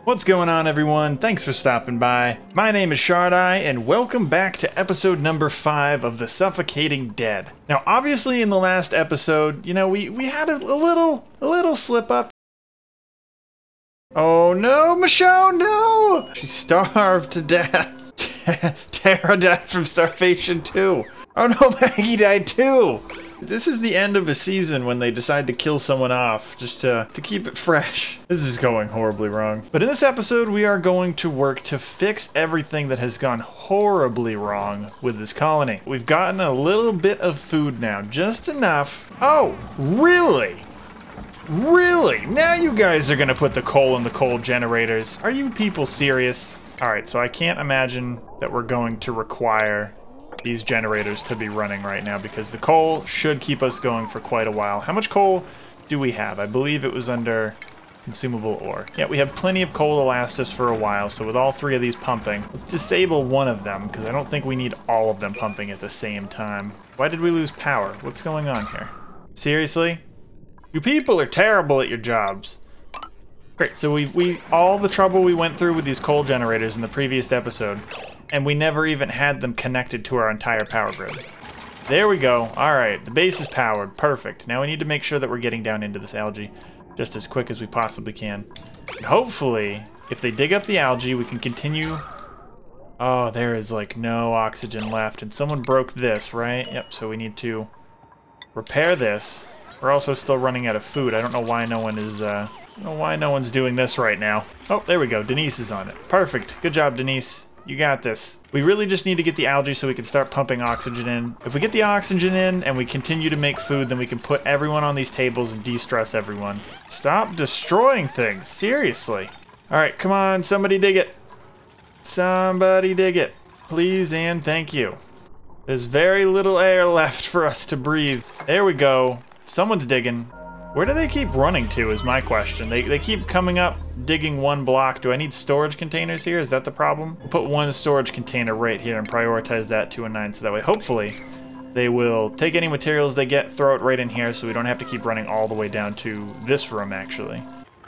What's going on, everyone? Thanks for stopping by. My name is ShardEye, and welcome back to episode number 5 of The Suffocating Dead. Now, obviously, in the last episode, you know, we had a little slip up. Oh no, Michonne, no! She starved to death. Tara died from starvation too. Oh no, Maggie died too. This is the end of a season when they decide to kill someone off just to keep it fresh. This is going horribly wrong. But in this episode, we are going to work to fix everything that has gone horribly wrong with this colony. We've gotten a little bit of food now, just enough. Oh, really? Really? Now you guys are gonna put the coal in the coal generators. Are you people serious? All right, so I can't imagine that we're going to require these generators to be running right now because the coal should keep us going for quite a while. How much coal do we have? I believe it was under consumable ore. Yeah, we have plenty of coal to last us for a while, so with all 3 of these pumping, let's disable one of them because I don't think we need all of them pumping at the same time. Why did we lose power? What's going on here? Seriously? You people are terrible at your jobs. Great, so we all the trouble we went through with these coal generators in the previous episode, and we never even had them connected to our entire power grid. There we go. All right, the base is powered. Perfect. Now we need to make sure that we're getting down into this algae just as quick as we possibly can. And hopefully, if they dig up the algae, we can continue. Oh, there is like no oxygen left, and someone broke this, right? Yep, so we need to repair this. We're also still running out of food. I don't know why no one is, I don't know why no one's doing this right now. Oh, there we go. Denise is on it. Perfect. Good job, Denise. You got this. We really just need to get the algae so we can start pumping oxygen in. If we get the oxygen in and we continue to make food, then we can put everyone on these tables and de-stress everyone. Stop destroying things. Seriously. All right, come on. Somebody dig it. Somebody dig it. Please and thank you. There's very little air left for us to breathe. There we go. Someone's digging. Where do they keep running to is my question. They keep coming up, digging one block. Do I need storage containers here? Is that the problem? We'll put one storage container right here and prioritize that to a 9 so that way hopefully they will take any materials they get, throw it right in here so we don't have to keep running all the way down to this room actually.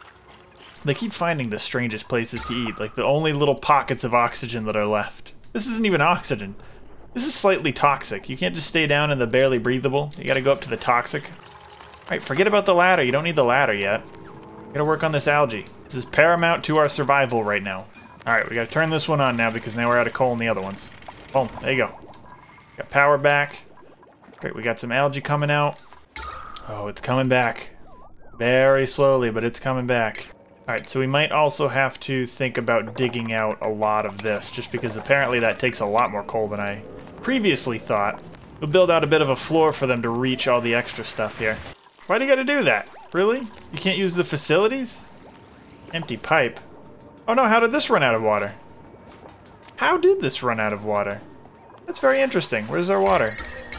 They keep finding the strangest places to eat, like the only little pockets of oxygen that are left. This isn't even oxygen. This is slightly toxic. You can't just stay down in the barely breathable. You gotta go up to the toxic. Alright, forget about the ladder. You don't need the ladder yet. We gotta work on this algae. This is paramount to our survival right now. Alright, we gotta turn this one on now because now we're out of coal in the other ones. Boom, there you go. Got power back. Great, we got some algae coming out. Oh, it's coming back. Very slowly, but it's coming back. Alright, so we might also have to think about digging out a lot of this, just because apparently that takes a lot more coal than I previously thought. We'll build out a bit of a floor for them to reach all the extra stuff here. Why do you gotta do that? Really? You can't use the facilities? Empty pipe. Oh no, how did this run out of water? How did this run out of water? That's very interesting. Where's our water?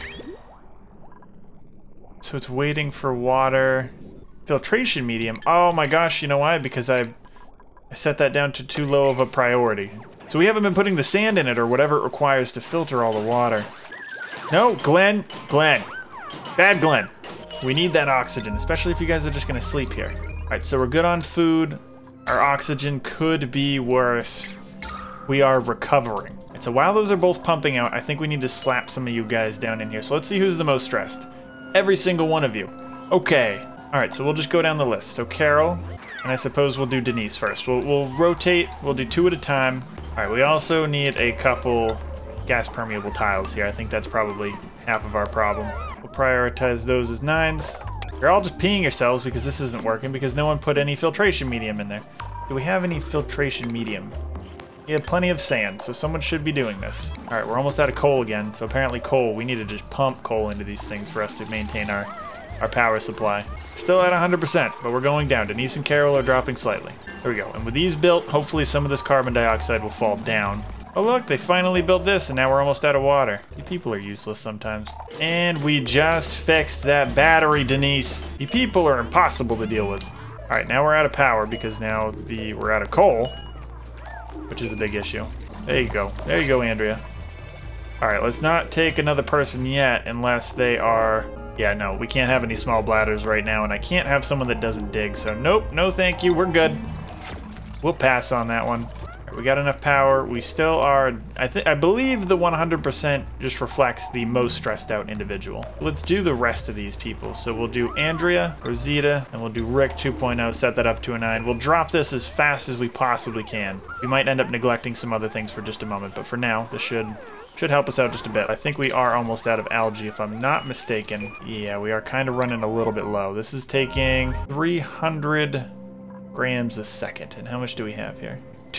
So it's waiting for water. Filtration medium. Oh my gosh, you know why? Because I set that down to too low of a priority. So we haven't been putting the sand in it or whatever it requires to filter all the water. No, Glenn. Glenn. Bad Glenn. We need that oxygen, especially if you guys are just going to sleep here. Alright, so we're good on food. Our oxygen could be worse. We are recovering. And so while those are both pumping out, I think we need to slap some of you guys down in here. So let's see who's the most stressed. Every single one of you. Okay. Alright, so we'll just go down the list. So Carol, and I suppose we'll do Denise first. We'll rotate. We'll do 2 at a time. Alright, we also need a couple gas permeable tiles here. I think that's probably half of our problem. We'll prioritize those as 9s. You're all just peeing yourselves because this isn't working because no one put any filtration medium in there. Do we have any filtration medium? We have plenty of sand, so someone should be doing this. Alright, we're almost out of coal again, so apparently coal, we need to just pump coal into these things for us to maintain our power supply. Still at 100%, but we're going down. Denise and Carol are dropping slightly. There we go. And with these built, hopefully some of this carbon dioxide will fall down. Oh look, they finally built this and now we're almost out of water. You people are useless sometimes. And we just fixed that battery, Denise. You people are impossible to deal with. Alright, now we're out of power because now we're out of coal, which is a big issue. There you go. There you go, Andrea. Alright, let's not take another person yet unless they are... Yeah, no, we can't have any small bladders right now, and I can't have someone that doesn't dig, so nope, no thank you, we're good. We'll pass on that one. We got enough power. We still are, I believe the 100% just reflects the most stressed out individual. Let's do the rest of these people. So we'll do Andrea, Rosita, and we'll do Rick 2.0, set that up to a 9. We'll drop this as fast as we possibly can. We might end up neglecting some other things for just a moment, but for now, this should help us out just a bit. I think we are almost out of algae if I'm not mistaken. Yeah, we are kind of running a little bit low. This is taking 300 grams a second. And how much do we have here?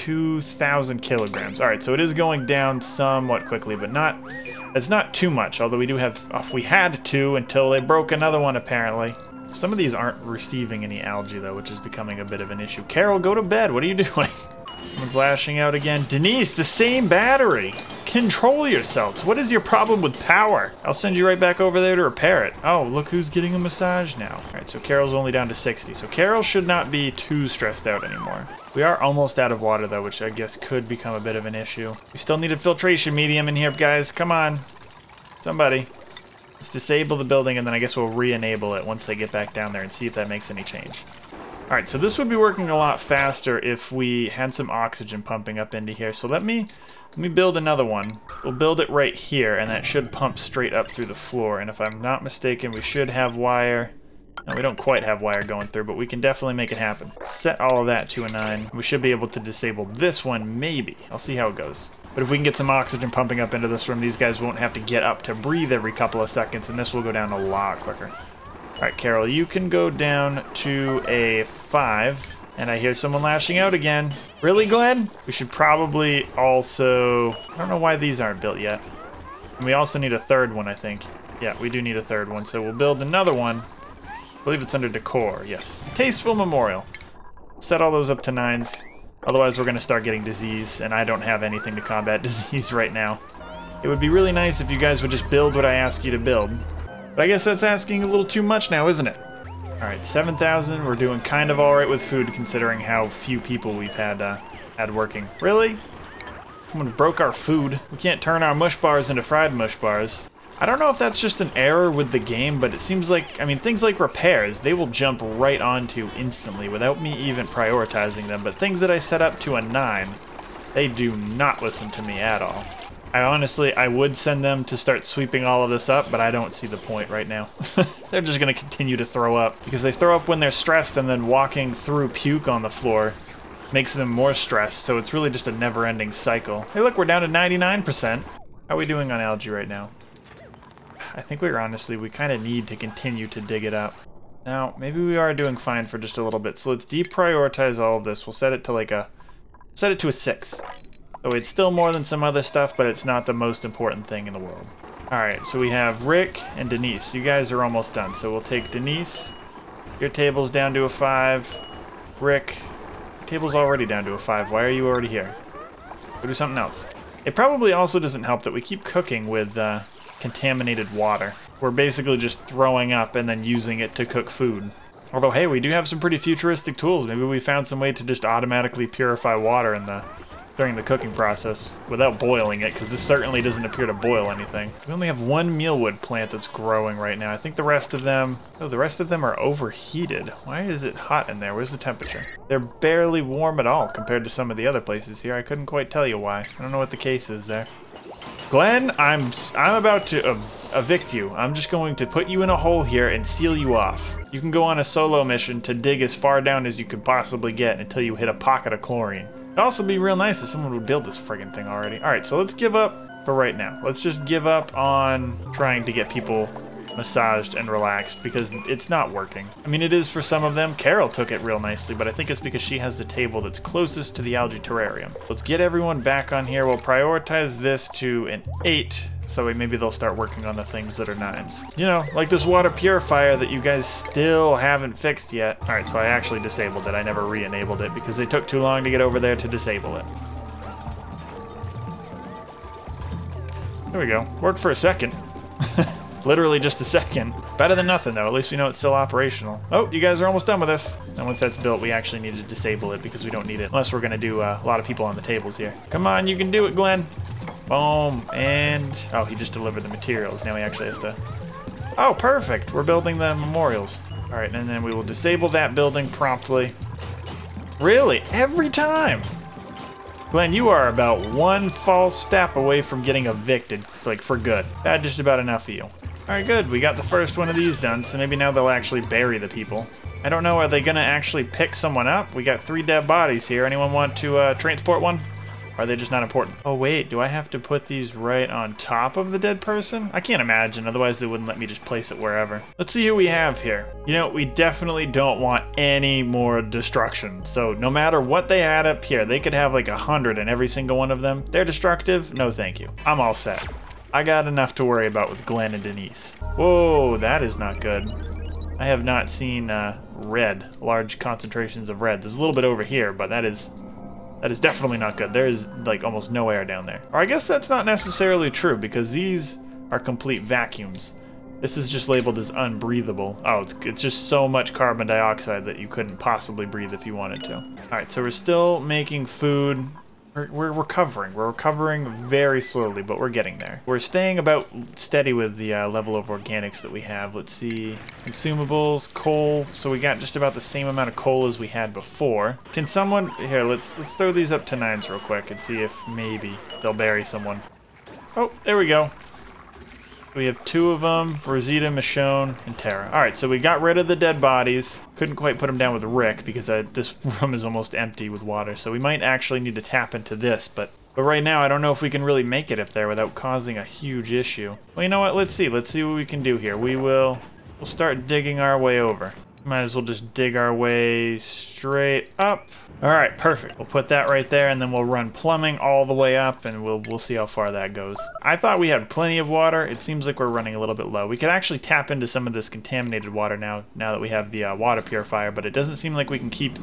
2,000 kilograms. All right, so it is going down somewhat quickly, but it's not too much, although we do have, we had 2 until they broke another one apparently. Some of these aren't receiving any algae though, which is becoming a bit of an issue. Carol, go to bed. What are you doing? Someone's lashing out again. Denise, the same battery. Control yourselves. What is your problem with power? I'll send you right back over there to repair it. Oh, look who's getting a massage now. All right, so Carol's only down to 60. So Carol should not be too stressed out anymore. We are almost out of water though, which I guess could become a bit of an issue. We still need a filtration medium in here, guys. Come on. Somebody. Let's disable the building and then I guess we'll re-enable it once they get back down there and see if that makes any change. All right, so this would be working a lot faster if we had some oxygen pumping up into here. So let me build another one. We'll build it right here, and that should pump straight up through the floor. And if I'm not mistaken, we should have wire. No, we don't quite have wire going through, but we can definitely make it happen. Set all of that to a 9. We should be able to disable this one, maybe. I'll see how it goes. But if we can get some oxygen pumping up into this room, these guys won't have to get up to breathe every couple of seconds, and this will go down a lot quicker. All right, Carol, you can go down to a 5. And I hear someone lashing out again. Really, Glenn? We should probably also... I don't know why these aren't built yet. And we also need a third one, I think. Yeah, we do need a third one. So we'll build another one. I believe it's under decor. Yes. Tasteful Memorial. Set all those up to 9s. Otherwise, we're going to start getting disease. And I don't have anything to combat disease right now. It would be really nice if you guys would just build what I ask you to build. But I guess that's asking a little too much now, isn't it? Alright, 7,000. We're doing kind of alright with food considering how few people we've had working. Really? Someone broke our food. We can't turn our mush bars into fried mush bars. I don't know if that's just an error with the game, but it seems like, I mean, things like repairs, they will jump right onto instantly without me even prioritizing them. But things that I set up to a 9, they do not listen to me at all. I would send them to start sweeping all of this up, but I don't see the point right now. They're just going to continue to throw up, because they throw up when they're stressed, and then walking through puke on the floor makes them more stressed, so it's really just a never-ending cycle. Hey look, we're down to 99%. How are we doing on algae right now? I think we kind of need to continue to dig it up. Now, maybe we are doing fine for just a little bit, so let's deprioritize all of this. We'll set it to a 6. So it's still more than some other stuff, but it's not the most important thing in the world. Alright, so we have Rick and Denise. You guys are almost done. So we'll take Denise. Your table's down to a 5. Rick, your table's already down to a 5. Why are you already here? Go do something else. It probably also doesn't help that we keep cooking with contaminated water. We're basically just throwing up and then using it to cook food. Although, hey, we do have some pretty futuristic tools. Maybe we found some way to just automatically purify water during the cooking process without boiling it, because this certainly doesn't appear to boil anything. We only have one mealwood plant that's growing right now. I think the rest of them are overheated. Why is it hot in there? Where's the temperature? They're barely warm at all compared to some of the other places here. I couldn't quite tell you why. I don't know what the case is there. Glenn, I'm about to evict you. I'm just going to put you in a hole here and seal you off. You can go on a solo mission to dig as far down as you could possibly get until you hit a pocket of chlorine. It'd also be real nice if someone would build this friggin' thing already. Alright, so let's give up for right now. Let's just give up on trying to get people massaged and relaxed, because it's not working. I mean, it is for some of them. Carol took it real nicely, but I think it's because she has the table that's closest to the algae terrarium. Let's get everyone back on here. We'll prioritize this to an 8, so maybe they'll start working on the things that are 9s. You know, like this water purifier that you guys still haven't fixed yet. Alright, so I actually disabled it. I never re-enabled it because they took too long to get over there to disable it. There we go. Worked for a second. Literally just a second. Better than nothing, though. At least we know it's still operational. Oh, you guys are almost done with this. And once that's built, we actually need to disable it because we don't need it. Unless we're going to do a lot of people on the tables here. Come on, you can do it, Glenn. Boom. And... oh, he just delivered the materials. Now he actually has to... oh, perfect. We're building the memorials. All right, and then we will disable that building promptly. Really? Every time? Glenn, you are about one false step away from getting evicted, like for good. That's just about enough of you. Alright, good. We got the first one of these done, so maybe now they'll actually bury the people. I don't know, are they gonna actually pick someone up? We got 3 dead bodies here. Anyone want to transport one? Or are they just not important? Oh wait, do I have to put these right on top of the dead person? I can't imagine, otherwise they wouldn't let me just place it wherever. Let's see who we have here. You know, we definitely don't want any more destruction. So no matter what they add up here, they could have like 100 in every single one of them. They're destructive? No thank you. I'm all set. I got enough to worry about with Glenn and Denise. Whoa, that is not good. I have not seen red, large concentrations of red. There's a little bit over here, but that is definitely not good. There is like almost no air down there. Or I guess that's not necessarily true because these are complete vacuums. This is just labeled as unbreathable. Oh, it's just so much carbon dioxide that you couldn't possibly breathe if you wanted to. All right, so we're still making food. We're recovering. We're recovering very slowly, but we're getting there. We're staying about steady with the level of organics that we have. Let's see. Consumables, coal. So we got just about the same amount of coal as we had before. Can someone... Here, let's throw these up to 9s real quick and see if maybe they'll bury someone. Oh, there we go. We have 2 of them, Rosita, Michonne, and Tara. Alright, so we got rid of the dead bodies. Couldn't quite put them down with Rick because this room is almost empty with water. So we might actually need to tap into this, but right now I don't know if we can really make it up there without causing a huge issue. Well, you know what? Let's see what we can do here. We'll start digging our way over. Might as well just dig our way straight up. Alright, perfect. We'll put that right there and then we'll run plumbing all the way up and we'll see how far that goes. I thought we had plenty of water. It seems like we're running a little bit low. We could actually tap into some of this contaminated water now that we have the water purifier, but it doesn't seem like we can keep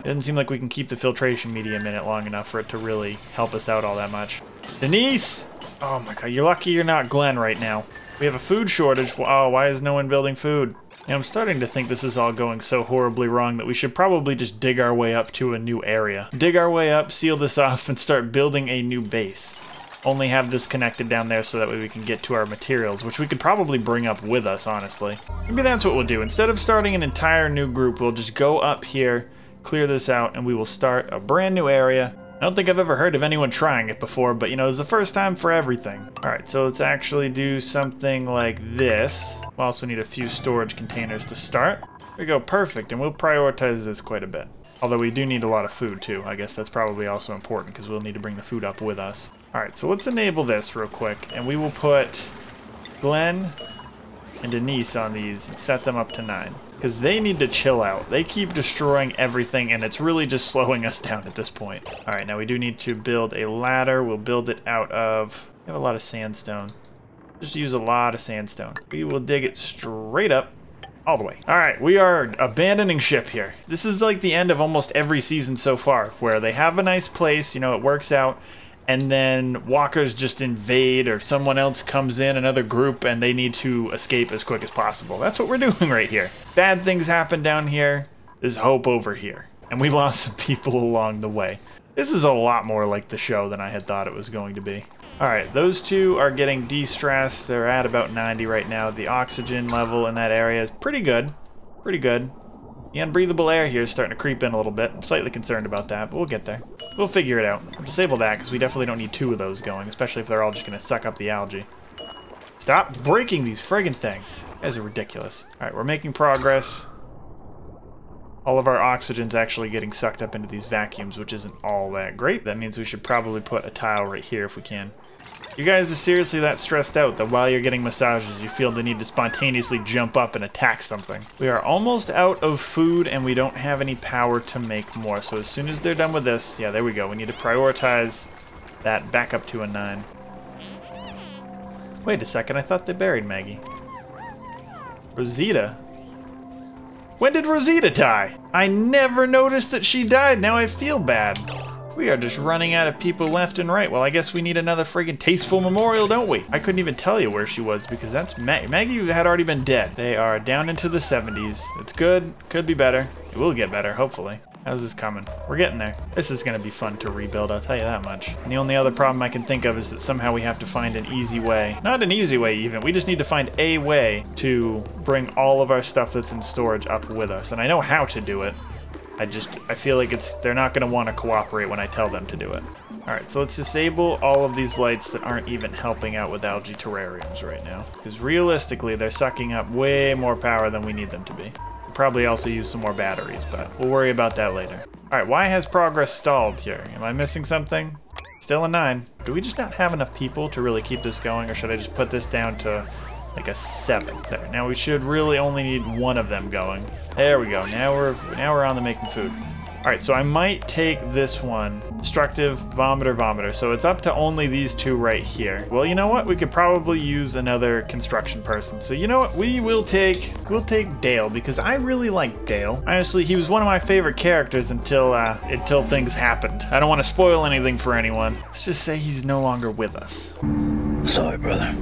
the filtration medium in it long enough for it to really help us out all that much. Denise! Oh my god, you're lucky you're not Glenn right now. We have a food shortage. Oh, why is no one building food? And I'm starting to think this is all going so horribly wrong that we should probably just dig our way up to a new area. Dig our way up, seal this off, and start building a new base. Only have this connected down there so that way we can get to our materials, which we could probably bring up with us, honestly. Maybe that's what we'll do. Instead of starting an entire new group, we'll just go up here, clear this out, and we will start a brand new area. I don't think I've ever heard of anyone trying it before, but you know, it's the first time for everything. Alright, so let's actually do something like this. We'll also need a few storage containers to start. There we go, perfect, and we'll prioritize this quite a bit. Although we do need a lot of food too. I guess that's probably also important because we'll need to bring the food up with us. Alright, so let's enable this real quick, and we will put Glenn and Denise on these and set them up to 9. Because they need to chill out. They keep destroying everything, and it's really just slowing us down at this point. Alright, now we do need to build a ladder. We'll build it out of... We have a lot of sandstone. Just use a lot of sandstone. We will dig it straight up, all the way. Alright, we are abandoning ship here. This is like the end of almost every season so far, where they have a nice place, you know, it works out, and then walkers just invade or someone else comes in, another group, and they need to escape as quick as possible. That's what we're doing right here. Bad things happen down here. There's hope over here. And we lost some people along the way. This is a lot more like the show than I had thought it was going to be. Alright, those 2 are getting de-stressed. They're at about 90 right now. The oxygen level in that area is pretty good. Pretty good. The unbreathable air here is starting to creep in a little bit. I'm slightly concerned about that, but we'll get there. We'll figure it out. We'll disable that because we definitely don't need 2 of those going, especially if they're all just going to suck up the algae. Stop breaking these friggin' things. You guys are ridiculous. Alright, we're making progress. All of our oxygen's actually getting sucked up into these vacuums, which isn't all that great. That means we should probably put a tile right here if we can. You guys are seriously that stressed out that while you're getting massages, you feel the need to spontaneously jump up and attack something. We are almost out of food and we don't have any power to make more. So as soon as they're done with this, yeah, there we go. We need to prioritize that back up to a 9. Wait a second, I thought they buried Maggie. Rosita? When did Rosita die? I never noticed that she died. Now I feel bad. We are just running out of people left and right. Well, I guess we need another friggin' tasteful memorial, don't we? I couldn't even tell you where she was because that's Maggie had already been dead. They are down into the 70s. It's good. Could be better. It will get better, hopefully. How's this coming? We're getting there. This is going to be fun to rebuild, I'll tell you that much. And the only other problem I can think of is that somehow we have to find an easy way. Not an easy way, even. We just need to find a way to bring all of our stuff that's in storage up with us. And I know how to do it. I feel like they're not going to want to cooperate when I tell them to do it. Alright, so let's disable all of these lights that aren't even helping out with algae terrariums right now. Because realistically, they're sucking up way more power than we need them to be. We'll probably also use some more batteries, but we'll worry about that later. Alright, why has progress stalled here? Am I missing something? Still a 9. Do we just not have enough people to really keep this going, or should I just put this down to like a 7? There. Now we should really only need one of them going. There we go. Now we're on the making food. Alright, so I might take this one. Destructive, vomiter. So it's up to only these 2 right here. Well, you know what? We could probably use another construction person. So you know what? We'll take Dale, because I really like Dale. Honestly, he was one of my favorite characters until things happened. I don't want to spoil anything for anyone. Let's just say he's no longer with us. Sorry, brother.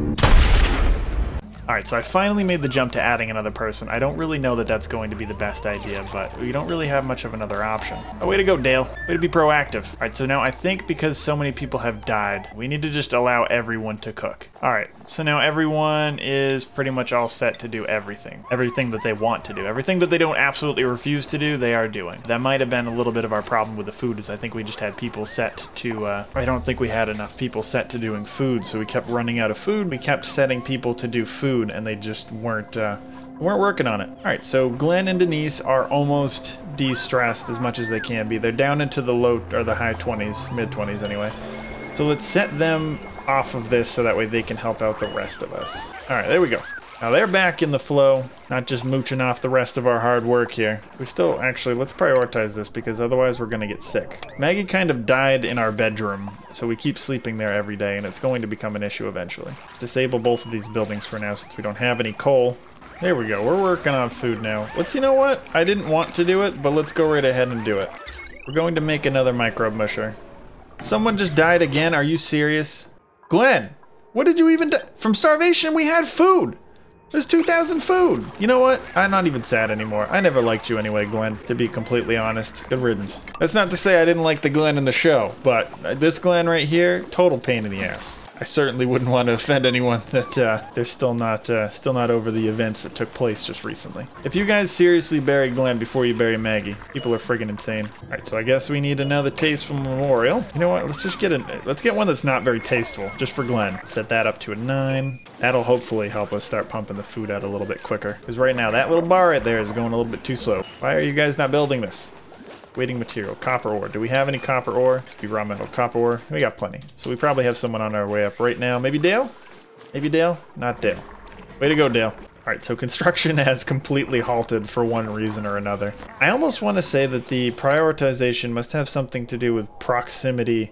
Alright, so I finally made the jump to adding another person. I don't really know that that's going to be the best idea, but we don't really have much of another option. Oh, way to go, Dale. Way to be proactive. Alright, so now I think because so many people have died, we need to just allow everyone to cook. Alright, so now everyone is pretty much all set to do everything. Everything that they want to do. Everything that they don't absolutely refuse to do, they are doing. That might have been a little bit of our problem with the food, is I think we just had people set to, I don't think we had enough people set to doing food, so we kept running out of food. We kept setting people to do food, and they just weren't working on it. All right, so Glenn and Denise are almost de-stressed as much as they can be. They're down into the low or the high 20s, mid 20s anyway. So let's set them off of this so that way they can help out the rest of us. All right, there we go. Now they're back in the flow, not just mooching off the rest of our hard work here. We still, actually, let's prioritize this because otherwise we're gonna get sick. Maggie kind of died in our bedroom, so we keep sleeping there every day, and it's going to become an issue eventually. Let's disable both of these buildings for now since we don't have any coal. There we go, we're working on food now. You know what? I didn't want to do it, but let's go right ahead and do it. We're going to make another microbe musher. Someone just died again, are you serious? Glenn, what did you even die? From starvation, we had food! There's 2,000 food! You know what? I'm not even sad anymore. I never liked you anyway, Glenn, to be completely honest. Good riddance. That's not to say I didn't like the Glenn in the show, but this Glenn right here, total pain in the ass. I certainly wouldn't want to offend anyone that they're still not over the events that took place just recently. If you guys seriously bury Glenn before you bury Maggie, people are friggin' insane. Alright, so I guess we need another tasteful memorial. You know what? Let's get one that's not very tasteful, just for Glenn. Set that up to a 9. That'll hopefully help us start pumping the food out a little bit quicker. Because right now, that little bar right there is going a little bit too slow. Why are you guys not building this? Waiting material, copper ore. Do we have any copper ore? This be raw metal, copper ore. We got plenty. So we probably have someone on our way up right now. Maybe Dale? Maybe Dale? Not Dale. Way to go, Dale. Alright, so construction has completely halted for one reason or another. I almost want to say that the prioritization must have something to do with proximity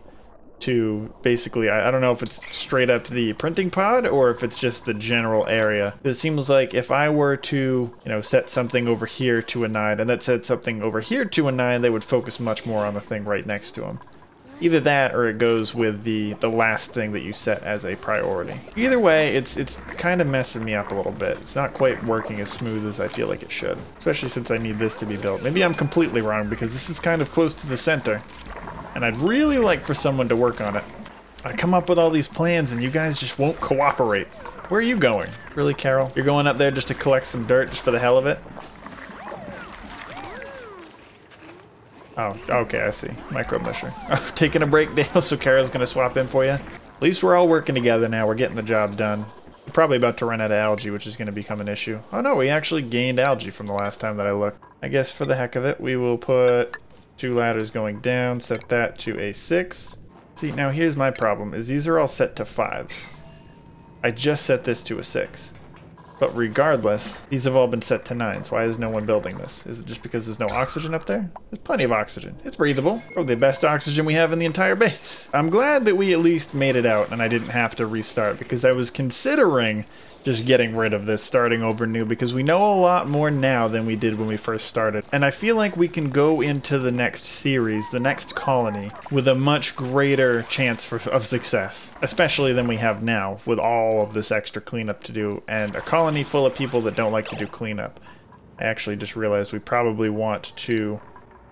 to basically, I don't know if it's straight up the printing pod or if it's just the general area. It seems like if I were to, you know, set something over here to a 9 and that set something over here to a 9, they would focus much more on the thing right next to them. Either that or it goes with the last thing that you set as a priority. Either way, it's kind of messing me up a little bit. It's not quite working as smooth as I feel like it should, especially since I need this to be built. Maybe I'm completely wrong because this is kind of close to the center. And I'd really like for someone to work on it. I come up with all these plans and you guys just won't cooperate. Where are you going? Really, Carol? You're going up there just to collect some dirt just for the hell of it? Oh, okay, I see. Microbe musher. Taking a break, Dale, so Carol's gonna swap in for you. At least we're all working together now. We're getting the job done. We're probably about to run out of algae, which is gonna become an issue. Oh no, we actually gained algae from the last time that I looked. I guess for the heck of it, we will put 2 ladders going down, set that to a 6. See, now here's my problem, is these are all set to 5s. I just set this to a 6. But regardless, these have all been set to 9s. Why is no one building this? Is it just because there's no oxygen up there? There's plenty of oxygen. It's breathable. Probably the best oxygen we have in the entire base. I'm glad that we at least made it out and I didn't have to restart because I was considering just getting rid of this, starting over new, because we know a lot more now than we did when we first started. And I feel like we can go into the next series, the next colony, with a much greater chance of success, especially than we have now, with all of this extra cleanup to do, and a colony full of people that don't like to do cleanup. I actually just realized we probably want to...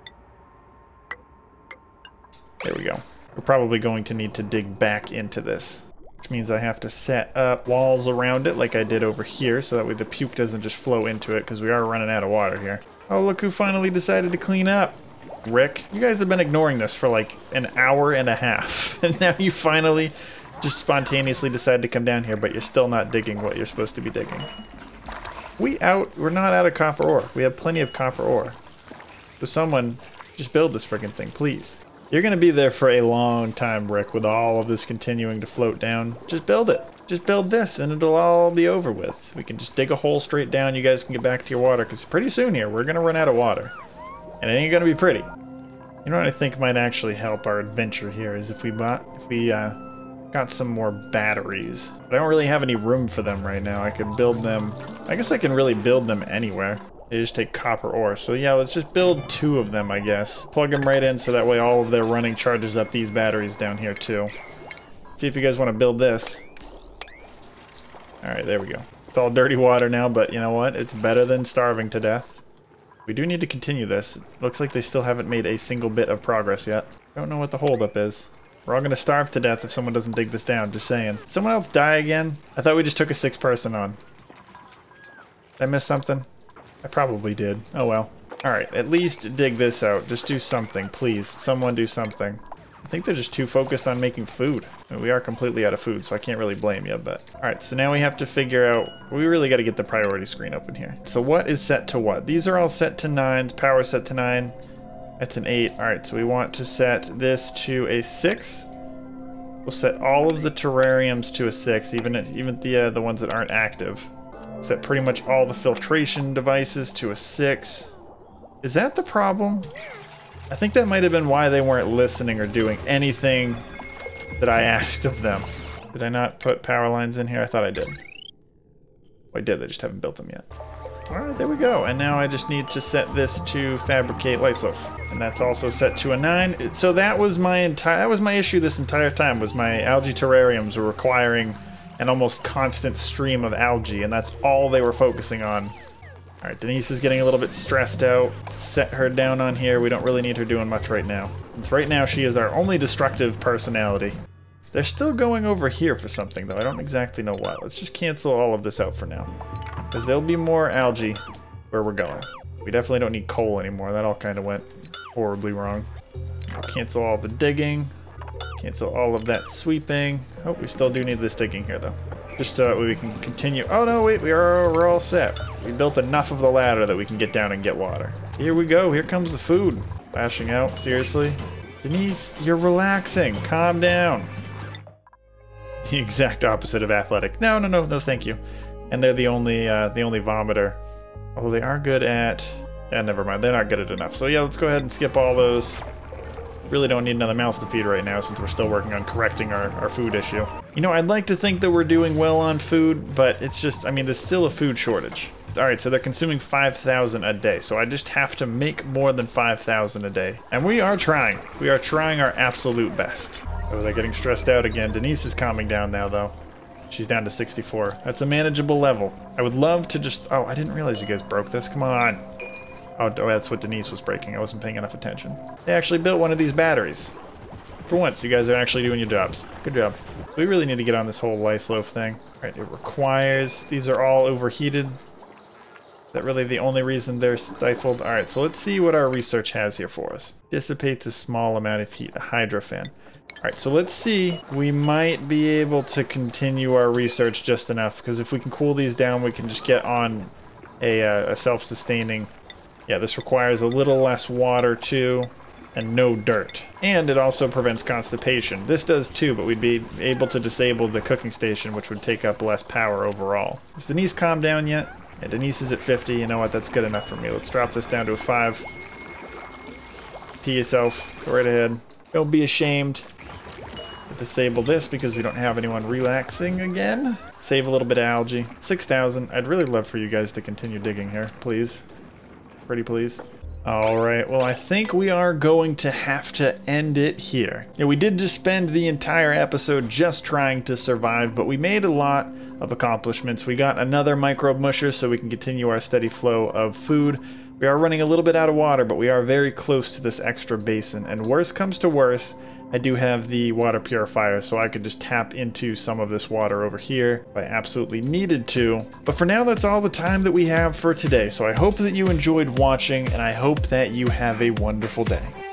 There we go. We're probably going to need to dig back into this. Which means I have to set up walls around it like I did over here so that way the puke doesn't just flow into it because we are running out of water here. Oh, look who finally decided to clean up. Rick, you guys have been ignoring this for like an hour and a half. And now you finally just spontaneously decide to come down here, but you're still not digging what you're supposed to be digging. We're not out of copper ore. We have plenty of copper ore. So someone just build this friggin' thing, please. You're gonna be there for a long time, Rick, with all of this continuing to float down. Just build it. Just build this and it'll all be over with. We can just dig a hole straight down. You guys can get back to your water, because pretty soon here we're gonna run out of water. And it ain't gonna be pretty. You know what I think might actually help our adventure here is if we got some more batteries. But I don't really have any room for them right now. I could build them. I guess I can really build them anywhere. They just take copper ore. So yeah, let's just build 2 of them, I guess. Plug them right in so that way all of their running charges up these batteries down here too. See if you guys want to build this. Alright, there we go. It's all dirty water now, but you know what? It's better than starving to death. We do need to continue this. It looks like they still haven't made a single bit of progress yet. I don't know what the holdup is. We're all gonna starve to death if someone doesn't dig this down, just saying. Did someone else die again? I thought we just took a 6th person on. Did I miss something? I probably did. Oh well. Alright, at least dig this out. Just do something, please. Someone do something. I think they're just too focused on making food. I mean, we are completely out of food, so I can't really blame you, but... Alright, so now we have to figure out... We really gotta get the priority screen open here. So what is set to what? These are all set to 9s. Power set to 9. That's an 8. Alright, so we want to set this to a 6. We'll set all of the terrariums to a 6, even the ones that aren't active. Set pretty much all the filtration devices to a 6. Is that the problem? I think that might have been why they weren't listening or doing anything that I asked of them. Did I not put power lines in here? I thought I did. Oh, I did, they just haven't built them yet. Alright, there we go. And now I just need to set this to fabricate Lysof. And that's also set to a 9. So that was my issue this entire time, was my algae terrariums were requiring an almost constant stream of algae, and that's all they were focusing on. Alright, Denise is getting a little bit stressed out. Set her down on here. We don't really need her doing much right now. Since right now she is our only destructive personality. They're still going over here for something, though. I don't exactly know what. Let's just cancel all of this out for now. Because there'll be more algae where we're going. We definitely don't need coal anymore. That all kind of went horribly wrong. I'll cancel all the digging. Cancel all of that sweeping. Oh, we still do need this digging here, though. Just so that we can continue. Oh, no, wait, we're all set. We built enough of the ladder that we can get down and get water. Here we go. Here comes the food. Lashing out, seriously. Denise, you're relaxing. Calm down. The exact opposite of athletic. No, thank you. And they're the only vomiter. Although they are good at... Yeah, never mind. They're not good at enough. So yeah, let's go ahead and skip all those. Really don't need another mouth to feed right now since we're still working on correcting our food issue. You know, I'd like to think that we're doing well on food, but it's just, I mean, there's still a food shortage. Alright, so they're consuming 5,000 a day, so I just have to make more than 5,000 a day. And we are trying. We are trying our absolute best. Oh, they're getting stressed out again. Denise is calming down now, though. She's down to 64. That's a manageable level. I would love to just... Oh, I didn't realize you guys broke this. Come on. Oh, that's what Denise was breaking. I wasn't paying enough attention. They actually built one of these batteries. For once, you guys are actually doing your jobs. Good job. We really need to get on this whole lice loaf thing. Alright, it requires... These are all overheated. Is that really the only reason they're stifled? Alright, so let's see what our research has here for us. Dissipates a small amount of heat. A hydrofan. Alright, so let's see. We might be able to continue our research just enough, because if we can cool these down, we can just get on a self-sustaining... Yeah, this requires a little less water, too, and no dirt. And it also prevents constipation. This does, too, but we'd be able to disable the cooking station, which would take up less power overall. Is Denise calmed down yet? Yeah, Denise is at 50. You know what? That's good enough for me. Let's drop this down to a 5. Pee yourself. Go right ahead. Don't be ashamed. Disable this because we don't have anyone relaxing again. Save a little bit of algae. 6,000. I'd really love for you guys to continue digging here, please. Pretty please. Alright, well I think we are going to have to end it here. Yeah, we did just spend the entire episode just trying to survive, but we made a lot of accomplishments. We got another microbe musher so we can continue our steady flow of food. We are running a little bit out of water, but we are very close to this extra basin, and worst comes to worst, I do have the water purifier, so I could just tap into some of this water over here if I absolutely needed to. But for now, that's all the time that we have for today. So I hope that you enjoyed watching, and I hope that you have a wonderful day.